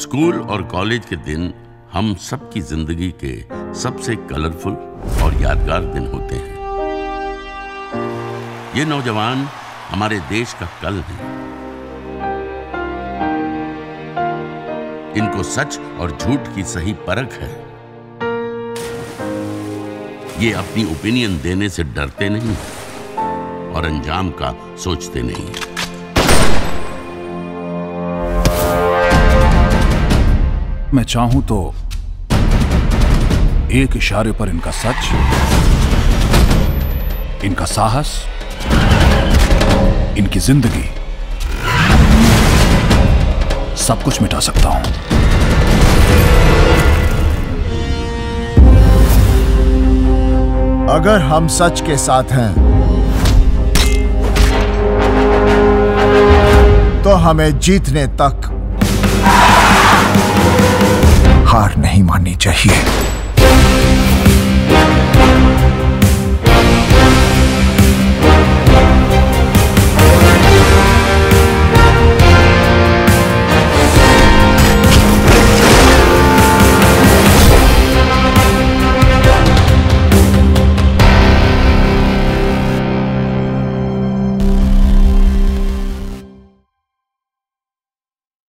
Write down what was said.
School और college के दिन हम सबकी जिंदगी के सबसे कलरफुल और यादगार दिन होते हैं। ये नौजवान हमारे देश का कल हैं। इनको सच और झूठ की सही परख है। ये अपनी ओपिनियन देने से डरते नहीं और अंजाम का सोचते नहीं। मैं चाहूं तो एक इशारे पर इनका सच, इनका साहस, इनकी जिंदगी सब कुछ मिटा सकता हूं। अगर हम सच के साथ हैं तो हमें जीतने तक हार नहीं माननी चाहिए।